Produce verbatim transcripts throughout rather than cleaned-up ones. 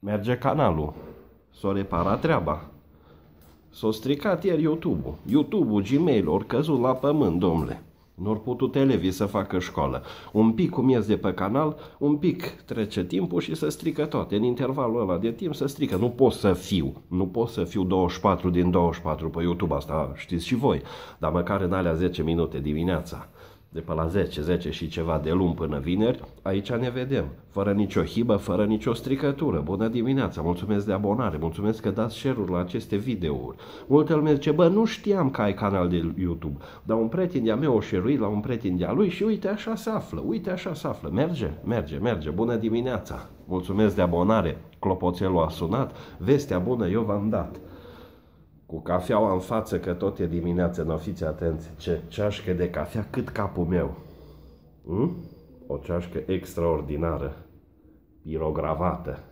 Merge canalul. S-a reparat treaba. S-a stricat ieri YouTube-ul. YouTube-ul, Gmail, ori căzut la pământ, domnule. Nu-or putut elevii să facă școală. Un pic cum ies de pe canal, un pic trece timpul și se strică toate. În intervalul ăla de timp se strică. Nu pot să fiu. Nu pot să fiu douăzeci și patru din douăzeci și patru pe YouTube. Asta știți și voi. Dar măcar în alea zece minute dimineața, de pe la zece, zece și ceva de luni până vineri, aici ne vedem. Fără nicio hibă, fără nicio stricătură. Bună dimineața, mulțumesc de abonare, mulțumesc că dați share-uri la aceste videouri. Multe lume zice, bă, nu știam că ai canal de YouTube, dar un prieten de-a meu o share la un prieten de-a lui și uite așa se află, uite așa se află. Merge, merge, merge, bună dimineața, mulțumesc de abonare, clopoțelul a sunat, vestea bună eu v-am dat. Cu cafeaua în față, că tot e dimineață, nu fiți atenți. Ce ceașcă de cafea, cât capul meu. Hm? O ceașcă extraordinară, pirogravată.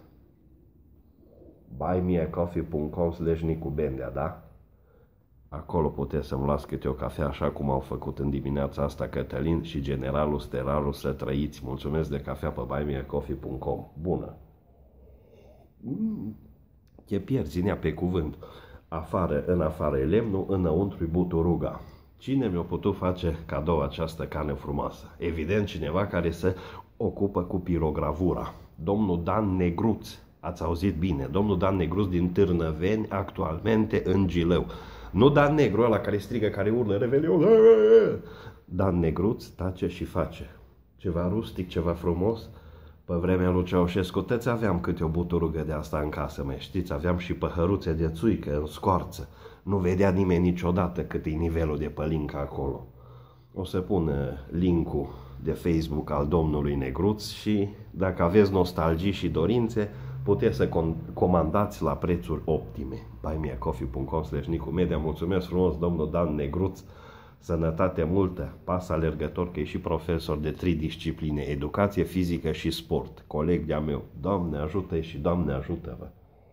buy me a coffee punct com slash Nicu Bendea, da? Acolo puteți să-mi luați câte o cafea, așa cum au făcut în dimineața asta Cătălin și generalul Steraru, să trăiți. Mulțumesc de cafea pe buy me a coffee punct com. Bună! Mm. Te pierzi în ea pe cuvânt. Afară, în afară e lemnul, înăuntru e buturuga. Cine mi-a putut face cadou această carne frumoasă? Evident, cineva care se ocupă cu pirogravura. Domnul Dan Negruț, ați auzit bine, domnul Dan Negruț din Târnăveni, actualmente în Gileu. Nu Dan Negru, ăla care strigă, care urlă, Revelion. Dan Negruț tace și face. Ceva rustic, ceva frumos. Pe vremea lui Ceaușescu, tăți aveam câte o buturugă de asta în casă, mai știți? Aveam și păhăruțe de țuică în scoarță. Nu vedea nimeni niciodată cât e nivelul de pălincă acolo. O să pun link-ul de Facebook al domnului Negruț și dacă aveți nostalgii și dorințe, puteți să comandați la prețuri optime. buy me a coffee punct com slash Nicu Media. Mulțumesc frumos, domnul Dan Negruț. Sănătate multă, pas alergător, că e și profesor de trei discipline, educație fizică și sport, coleg de-a meu. Doamne ajută-i și Doamne ajută-vă.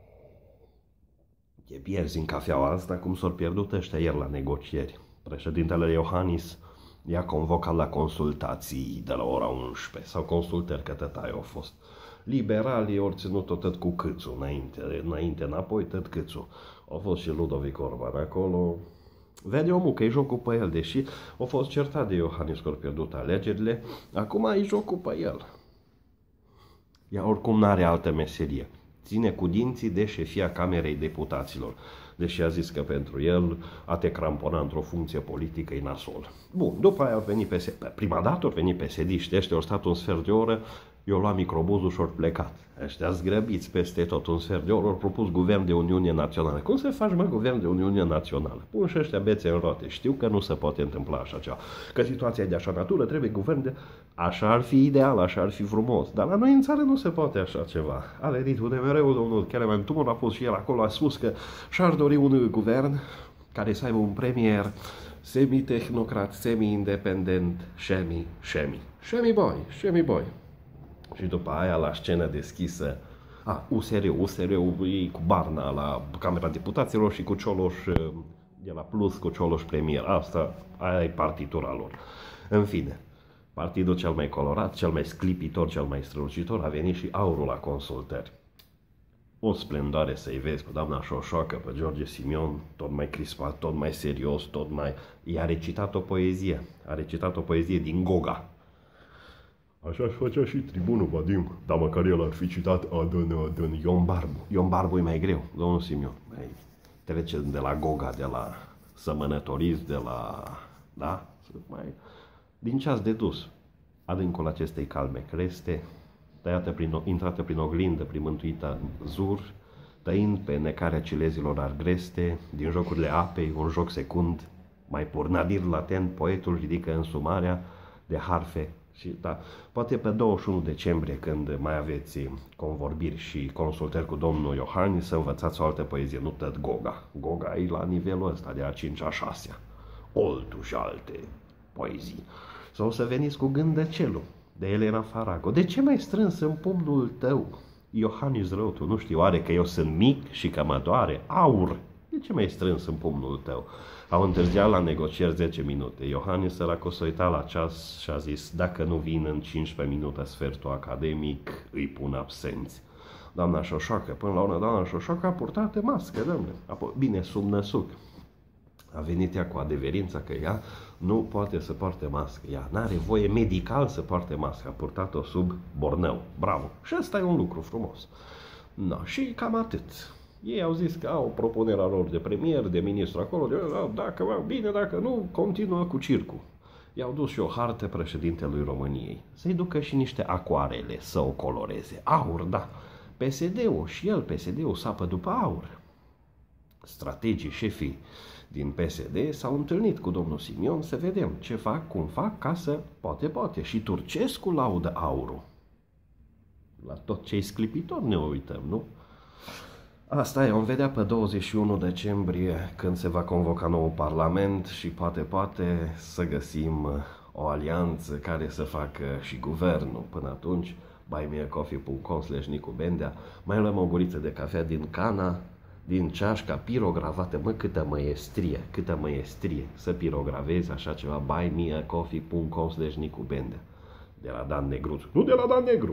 Te pierzi în cafeaua asta cum s-au pierdut ăștia ieri la negocieri. Președintele Iohannis i-a convocat la consultații de la ora unsprezece, sau consultări, că tătaia au fost. Liberalii au ținut-o tot cu Câțu, înainte, înainte, înapoi, tot Câțu. Au fost și Ludovic Orban acolo. Vede omul că e jocul pe el, deși a fost certat de Iohannis că a pierdut alegerile, acum e jocul pe el. Ea oricum n-are altă meserie. Ține cu dinții de șefia Camerei Deputaților, deși a zis că pentru el a te crampona într-o funcție politică e nasol. Bun, după aia au venit P S D. Prima dată au venit P S D-ști, ăștia au stat un sfert de oră, i-au luat microbuzul și au plecat. Ăștia zgrăbiți peste tot un sfert de oră, au propus guvern de Uniune Națională. Cum se face, mă, guvern de Uniune Națională? Pun și ăștia bețe în roate. Știu că nu se poate întâmpla așa ceva. Că situația e de așa natură, trebuie guvern de... Așa ar fi ideal, așa ar fi frumos. Dar la noi în țară nu se poate așa ceva. A venit unde mereu, domnul Kelemen Tumor a fost și el acolo, a spus că și-ar dori un guvern care să aibă un premier semi-tehnocrat, semi-independent, șemi, șemi. Șemi boy, șemi boy. Și după aia, la scenă deschisă, a, U S R, U S R-ul e cu Barna la Camera Deputaților și cu Cioloș de la Plus, cu Cioloș premier. Asta, aia e partitura lor. În fine, partidul cel mai colorat, cel mai sclipitor, cel mai strălucitor, a venit și Aurul la consultări. O splendoare să-i vezi cu doamna Șoșoacă, pe George Simion, tot mai crispat, tot mai serios, tot mai... I-a recitat o poezie, a recitat o poezie din Goga. Așa-și făcea și tribunul Vadim, dar măcar el ar fi citat Adân, Adân, Ion Barbu. Ion Barbu e mai greu, domnul Simion. Mai trece de la Goga, de la sămănătoriți, de la... Da? Mai... Din ce ați dedus? Adâncul acestei calme creste, tăiată prin, intrată prin oglindă, prin mântuita zur, tăind pe necarea cilezilor argreste, din jocurile apei, un joc secund, mai pornadir latent, poetul ridică însumarea de harfe. Și da, poate pe douăzeci și unu decembrie, când mai aveți convorbiri și consultări cu domnul Iohannis, să învățați o altă poezie, nu tot Goga. Goga e la nivelul ăsta, de a cincea, a șasea. Oltu și alte poezii. Sau să veniți cu Gândăcelul, de Elena Farago. De ce mai strâns în pumnul tău, Iohannis Răutu? Nu știu, oare că eu sunt mic și că mă doare? Aur! De ce mai strâns în pumnul tău? Au întârziat la negocieri zece minute. Iohannis săracul s-a uitat la ceas și a zis, dacă nu vin în cincisprezece minute sfertul academic, îi pun absenți. doamna Șoșoacă. Până la urmă, doamna Șoșoacă a purtat mască, domnule. Apoi, bine, sub năsuc. A venit ea cu adeverința că ea nu poate să poarte mască. Ea n-are voie medical să poarte mască. A purtat-o sub borneu. Bravo! Și ăsta e un lucru frumos. No, și cam atât. Ei au zis că au propunerea lor de premier, de ministru acolo, de, dacă va bine, dacă nu, continuă cu circul. I-au dus și o hartă președintelui României. Să-i ducă și niște acoarele să o coloreze. Aur, da. P S D-ul și el, P S D-ul sapă după aur. Strategii, șefii din P S D s-au întâlnit cu domnul Simion să vedem ce fac, cum fac, ca să poate, poate. Și Turcescu laudă aurul. La tot ce-i sclipitor ne uităm, nu? Asta e, vom vedea pe douăzeci și unu decembrie când se va convoca nou parlament și poate, poate să găsim o alianță care să facă și guvernul. Până atunci, buy me a coffee punct com slash Nicu Bendea, mai luăm o guriță de cafea din cana, din ceașca pirogravată. Mă, câtă măiestrie, câtă măiestrie să pirogravezi așa ceva, buy me a coffee punct com slash Nicu Bendea. De la Dan Negru. Nu de la Dan Negru!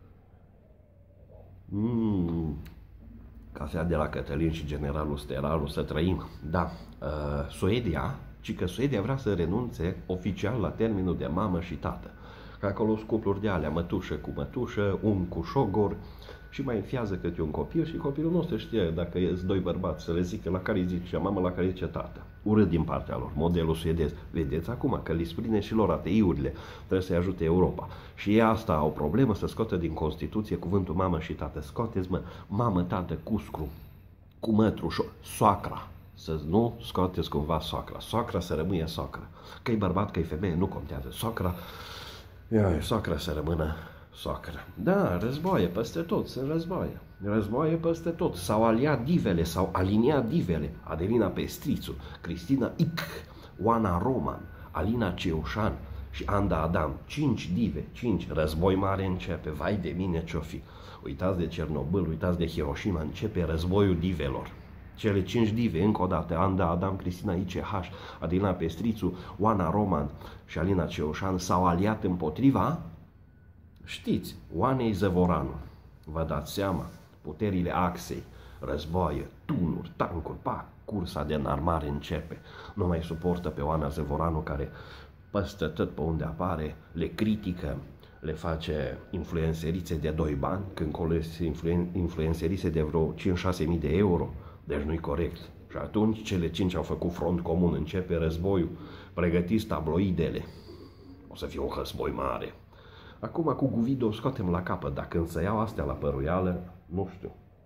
Mmm... Cafea de la Cătălin și generalul Steralu, să trăim. Da, uh, Suedia, ci că Suedia vrea să renunțe oficial la termenul de mamă și tată. Că acolo sunt cupluri de alea, mătușă cu mătușă, un cu șogor și mai înfiază câte un copil și copilul nu se știe dacă e doi bărbați să le zică la care îi zice mamă, la care îi zice tată. Urât din partea lor, modelul suedez. Vedeți acum că li sprine și lor ateiurile, trebuie să-i ajute Europa. Și ei asta au o problemă să scoată din Constituție cuvântul mamă și tată. Scoateți, mă, mamă, tată, cuscru, cu mătru, soacra. Să nu scoateți cumva soacra. Soacra să rămâie soacră. Că-i bărbat, că-i femeie, nu contează. Soacra, ia, soacra să rămână soacră. Da, războaie peste tot, sunt războaie. Războaie peste tot. S-au aliat divele, s-au aliniat divele. Adelina Pestrițu, Cristina Ic, Oana Roman, Alina Ceușan și Anda Adam. Cinci dive, cinci. Război mare începe. Vai de mine ce-o fi. Uitați de Cernobâl, uitați de Hiroshima, începe războiul divelor. Cele cinci dive, încă o dată, Anda Adam, Cristina I C H, Adelina Pestrițu, Oana Roman și Alina Ceușan s-au aliat împotriva, știți, Oanei Zăvoranu. Vă dați seama, puterile axei, războaie, tunuri, tancuri, pac, cursa de înarmare începe. Nu mai suportă pe Oana Zăvoranu care păstă tot pe unde apare, le critică, le face influențerițe de doi bani, când colegi influen, influențerițe de vreo cinci șase mii de euro, deci nu-i corect. Și atunci cele cinci au făcut front comun, începe războiul, pregătiți tabloidele, o să fie un război mare. Acum cu Guvido o scoatem la capăt, dacă însă iau astea la păruială, nu știu.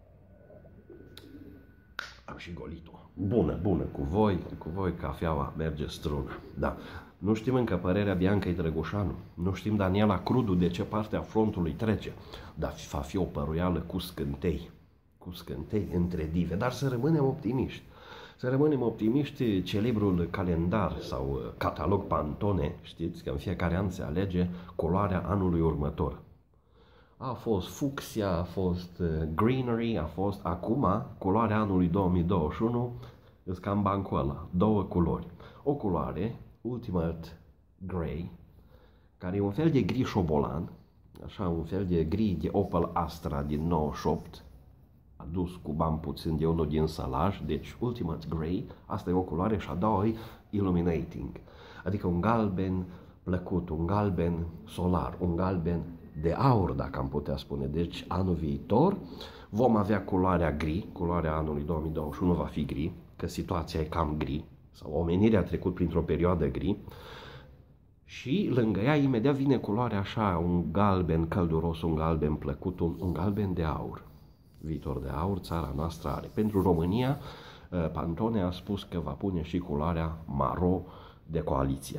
Am și golit-o. Bună, bună, cu voi, cu voi cafeaua merge strună. Da. Nu știm încă părerea Biancăi Drăgușanu, nu știm Daniela Crudu de ce parte a frontului trece, dar va fi o păruială cu scântei, cu scântei între dive, dar să rămânem optimiști. Să rămânem optimiști, celebrul calendar sau catalog Pantone, știți că în fiecare an se alege culoarea anului următor. A fost fucsia, a fost greenery, a fost acum culoarea anului două mii douăzeci și unu, îți cam bancul ăla, două culori. O culoare, Ultimate Grey, care e un fel de gri șobolan, așa un fel de gri de Opel Astra din nouăzeci și opt, adus cu bani puțin de unul din salaj, deci Ultimate Grey, asta e o culoare și a doua e Illuminating, adică un galben plăcut, un galben solar, un galben de aur, dacă am putea spune. Deci anul viitor vom avea culoarea gri, culoarea anului două mii douăzeci și unu va fi gri, că situația e cam gri, sau omenirea a trecut printr-o perioadă gri, și lângă ea imediat vine culoarea așa, un galben călduros, un galben plăcut, un, un galben de aur. Viitor de aur țara noastră are. Pentru România, Pantone a spus că va pune și culoarea maro de coaliție.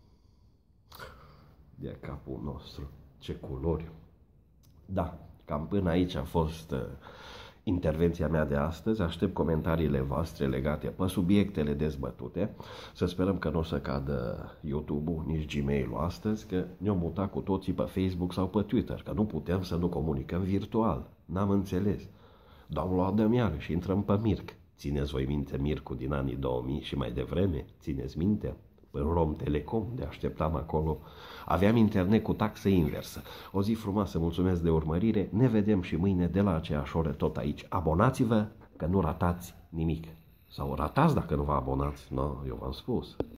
De capul nostru, ce culori! Da, cam până aici a fost uh, intervenția mea de astăzi. Aștept comentariile voastre legate pe subiectele dezbătute. Să sperăm că nu o să cadă YouTube-ul, nici Gmail-ul astăzi, că ne-o muta cu toții pe Facebook sau pe Twitter, că nu putem să nu comunicăm virtual. N-am înțeles. Doamnul Adam iară și intrăm pe Mirc. Țineți voi minte Mircul din anii două mii și mai devreme? Țineți minte? în Romtelecom, de așteptam acolo. Aveam internet cu taxă inversă. O zi frumoasă, mulțumesc de urmărire. Ne vedem și mâine de la aceeași oră tot aici. Abonați-vă că nu ratați nimic. Sau ratați dacă nu vă abonați. No, eu v-am spus.